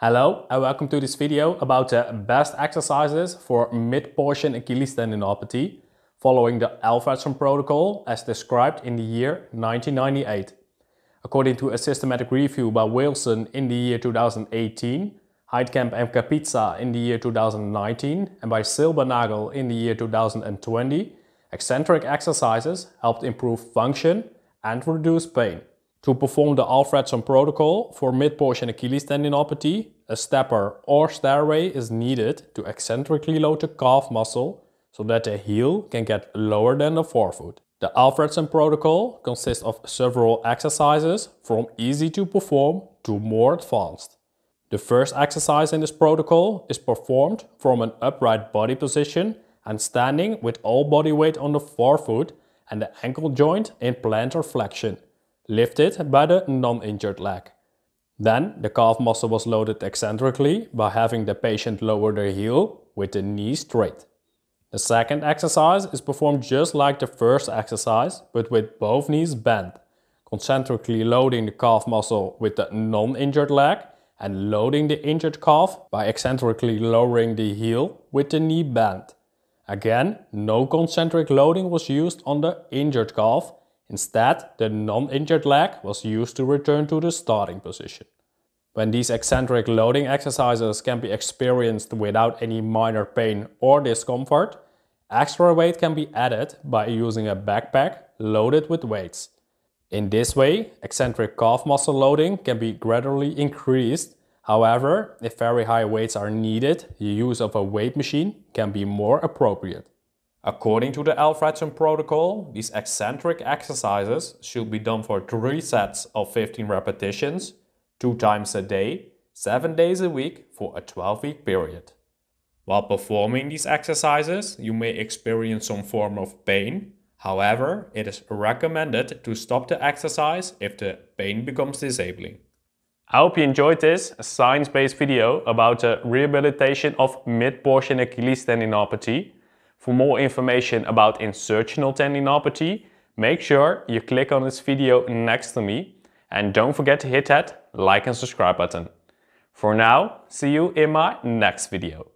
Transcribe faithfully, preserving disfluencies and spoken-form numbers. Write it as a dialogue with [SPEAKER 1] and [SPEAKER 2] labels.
[SPEAKER 1] Hello and welcome to this video about the best exercises for mid-portion Achilles tendinopathy following the Alfredson protocol as described in the year nineteen ninety-eight. According to a systematic review by Wilson in the year two thousand eighteen, Heidkamp and Kapitsa in the year two thousand nineteen, and by Silbernagel in the year two thousand twenty, eccentric exercises helped improve function and reduce pain. To perform the Alfredson protocol for mid-portion Achilles tendinopathy, a stepper or stairway is needed to eccentrically load the calf muscle so that the heel can get lower than the forefoot. The Alfredson protocol consists of several exercises from easy to perform to more advanced. The first exercise in this protocol is performed from an upright body position and standing with all body weight on the forefoot and the ankle joint in plantar flexion, lifted by the non-injured leg. Then the calf muscle was loaded eccentrically by having the patient lower their heel with the knee straight. The second exercise is performed just like the first exercise, but with both knees bent, concentrically loading the calf muscle with the non-injured leg and loading the injured calf by eccentrically lowering the heel with the knee bent. Again, no concentric loading was used on the injured calf. Instead, the non-injured leg was used to return to the starting position. When these eccentric loading exercises can be experienced without any minor pain or discomfort, extra weight can be added by using a backpack loaded with weights. In this way, eccentric calf muscle loading can be gradually increased. However, if very high weights are needed, the use of a weight machine can be more appropriate. According to the Alfredson protocol, these eccentric exercises should be done for three sets of fifteen repetitions, two times a day, seven days a week for a twelve week period. While performing these exercises, you may experience some form of pain. However, it is recommended to stop the exercise if the pain becomes disabling. I hope you enjoyed this science-based video about the rehabilitation of mid-portion Achilles tendinopathy. For more information about insertional tendinopathy, make sure you click on this video next to me and don't forget to hit that like and subscribe button. For now, see you in my next video.